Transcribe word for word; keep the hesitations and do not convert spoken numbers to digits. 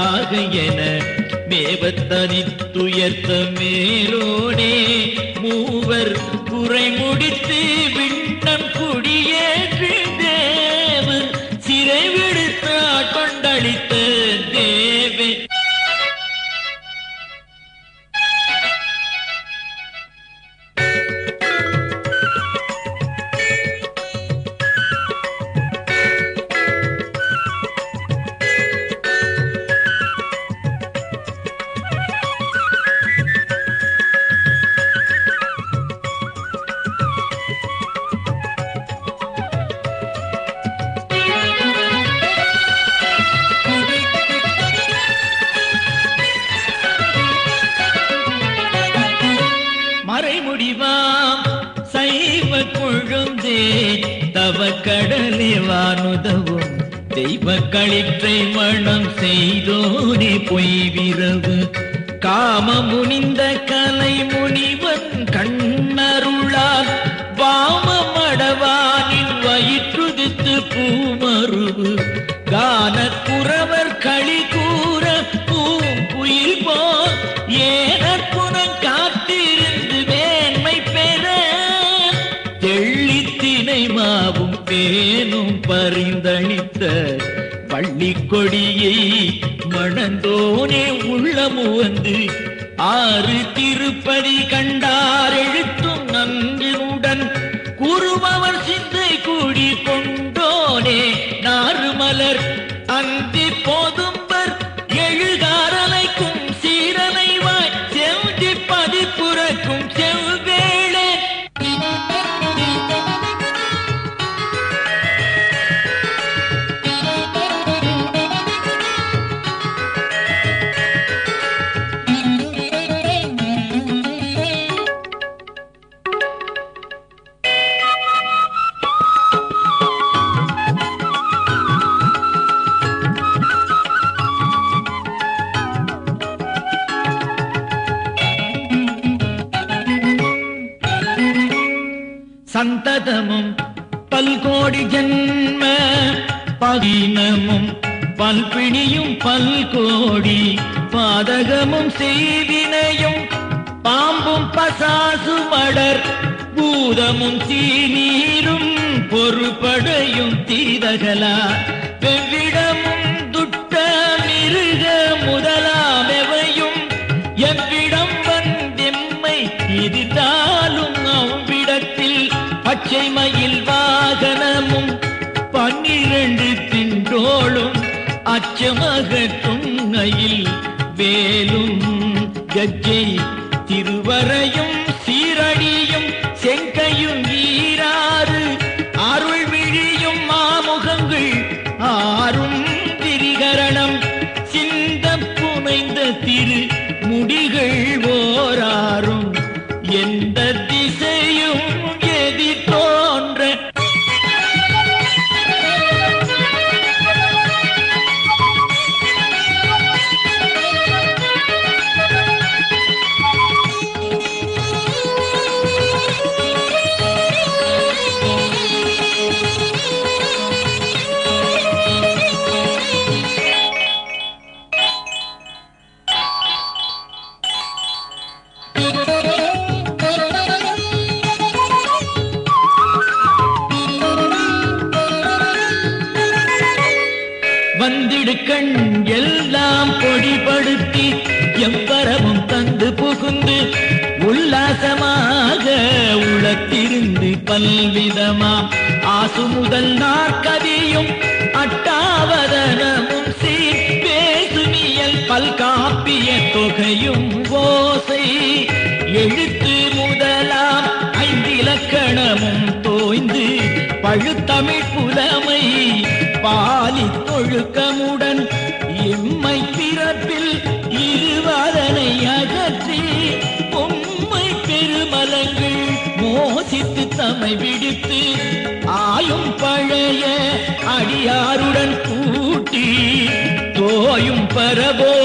மேலாக என மேவத்தனித்துயர்த்த மேலோனே மூவர் குறை முடித்து விண்ணம் குடியேற்று தேவர் சிறை விடுத்தாட் கொண்டளித்த தேவே. மறைமுடிவாம் சைவ கொழுந்தே தவ கடலே வானுதவும் தெய்வ களிற்றை மனம் செய்தோனே பொய்விரவு காம முனிந்த கலை முனிவன் கண்ணருளால் வாம மடவானின் வயிற்றுதித்து பூமருவு கான குறவர் களி கூற பூம் குயில் போல் ஏனற்புணம் காத்திருந்து மேன்மை பெற தெள்ளித்தினை மாவும் பேனும் பரிந்தளித்த வள்ளி கொடியை மணந்தோனே உள்ளமு வந்து ஆறு திருப்பதி கண்டார் எழுத்தும் நன்றியுடன் குருமவர் சிந்தை கூடி கொண்டோனே நாறுமலர் அந்தி போதும்பர் எழுகாரலைக்கும் சீரனைவாய் செவ்தி பதிப்புறக்கும் செவ்வேளே. சந்ததமும் பல்கோடி ஜன்ம பகினமும் பல்பிணியும் பல்கோடி பாதகமும் செய்வினையும் பாம்பும் பசாசு மடர் பூதமும் தீநீரும் பொறுபடையும் தீதகலா வெவ்விடமும் துட்ட மிருக முதலாமெவையும் எவ்விடம் வந்தெம்மை எதிர்த்தாலும் அவ்விடத்தில் பச்சை மயில் வாகனமும் பன்னிரண்டு தின்றோளும் அச்சமகற்றும் அயில் வேலும் கஜ்ஜை திருவரையும் சீரடியும் செங்கையும் ஈராறு அருள் விழியும் மாமுகங்கள் ஆறும் திரிகரணம் சிந்த புனைந்த திரு முடிகள் ஓராறும் எந்த திசையும் எதிர் தோன்ற வந்திடுக்கண் எல்லாம் பொடிபடுத்தி எவ்வரமும் தந்து புகுந்து உல்லாசமாக உளத்திருந்து பல்விதமாம் ஆசு முதல் நாற்கதியும் அட்டாவதனமும் சீர் பேசுமியல் பல்காப்பிய தொகையும் ஓசை எழுத்து முதலாம் ஐந்திலக்கணமும் தோய்ந்து பழுத்தமிழ் புலமை பாலி தொழுக்கமுடன் எம்மை பிறப்பில் இருவதனை அகற்றி உம்மை பெருமலங்கள் மோசித்து தம்மை விடுத்து ஆயும் பழைய அடியாருடன் கூட்டி தோயும் பரபோ